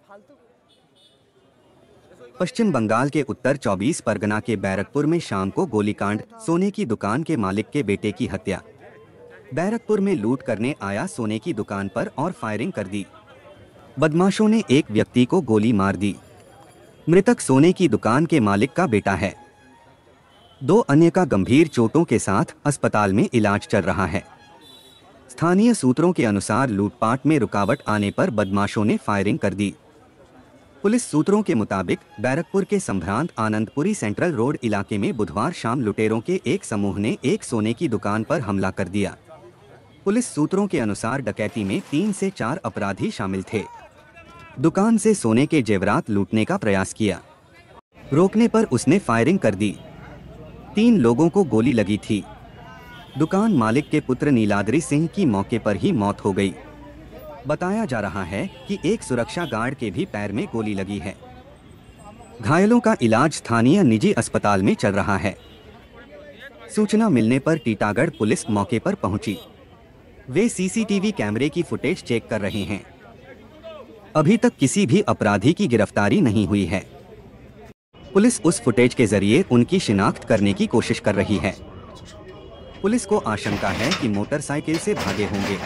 पश्चिम बंगाल के उत्तर 24 परगना के बैरकपुर में शाम को गोलीकांड, सोने की दुकान के मालिक के बेटे की हत्या। बैरकपुर में लूट करने आया सोने की दुकान पर और फायरिंग कर दी। बदमाशों ने एक व्यक्ति को गोली मार दी। मृतक सोने की दुकान के मालिक का बेटा है। 2 अन्य का गंभीर चोटों के साथ अस्पताल में इलाज चल रहा है। स्थानीय सूत्रों के अनुसार लूटपाट में रुकावट आने पर बदमाशों ने फायरिंग कर दी। पुलिस सूत्रों के मुताबिक बैरकपुर के संभ्रांत आनंदपुरी सेंट्रल रोड इलाके में बुधवार शाम लुटेरों के एक समूह ने एक सोने की दुकान पर हमला कर दिया। पुलिस सूत्रों के अनुसार डकैती में 3 से 4 अपराधी शामिल थे। दुकान से सोने के जेवरात लूटने का प्रयास किया। रोकने पर उसने फायरिंग कर दी। 3 लोगों को गोली लगी थी। दुकान मालिक के पुत्र नीलाद्री सिंह की मौके पर ही मौत हो गई। बताया जा रहा है कि एक सुरक्षा गार्ड के भी पैर में गोली लगी है। घायलों का इलाज स्थानीय निजी अस्पताल में चल रहा है। सूचना मिलने पर टीटागढ़ पुलिस मौके पर पहुंची। वे सीसीटीवी कैमरे की फुटेज चेक कर रहे हैं। अभी तक किसी भी अपराधी की गिरफ्तारी नहीं हुई है। पुलिस उस फुटेज के जरिए उनकी शिनाख्त करने की कोशिश कर रही है। पुलिस को आशंका है कि मोटरसाइकिल से भागे होंगे।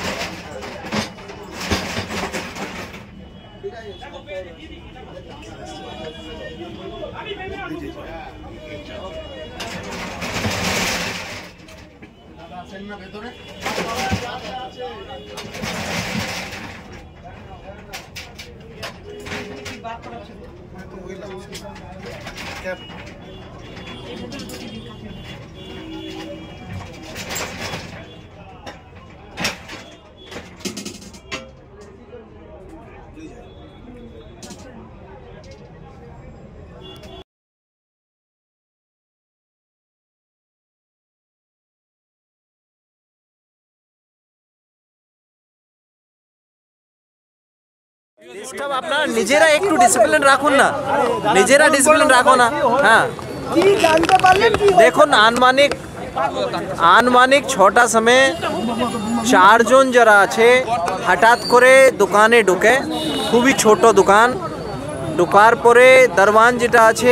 ডিস্টার্ব আপনারা নিজেরা একটু ডিসিপ্লিন রাখুন না, নিজেরা ডিসিপ্লিন রাখো না। হ্যাঁ দেখুন, আনুমানিক 6টার সময় 4 জন যারা আছে হঠাৎ করে দোকানে ঢুকে। খুবই ছোট দোকান। ঢোকার পরে দরওয়ান যেটা আছে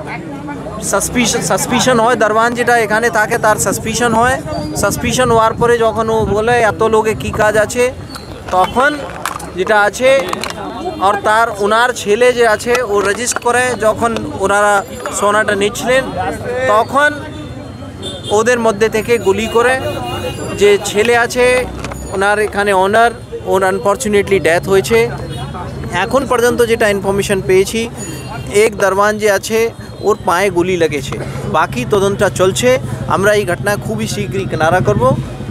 সাসপিশন হয়, দরওয়ান যেটা এখানে থাকে তার সাসপিশন হওয়ার পরে যখন ও বলে এত লোকে কী কাজ আছে, তখন যেটা আছে আর তার ওনার ছেলে যে আছে ও রেজিস্টার করে। যখন ওনারা সোনাটা নিচ্ছিলেন তখন ওদের মধ্যে থেকে গুলি করে। যে ছেলে আছে ওনার এখানে ওনার আনফর্চুনেটলি ডেথ হয়েছে। এখন পর্যন্ত যেটা ইনফরমেশন পেয়েছি, এক দরওয়ান যে আছে ওর পায়ে গুলি লেগেছে। বাকি তদন্তটা চলছে। আমরা এই ঘটনা খুবই শীঘ্রই কিনারা করব।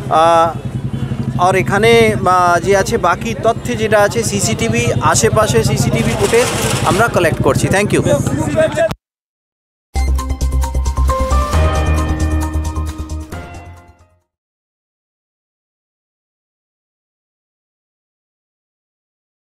और এখানে যে আছে বাকি তথ্য যেটা আছে সিসিটিভি আশেপাশে সিসিটিভি ফুটেজ আমরা কালেক্ট করছি। Thank you.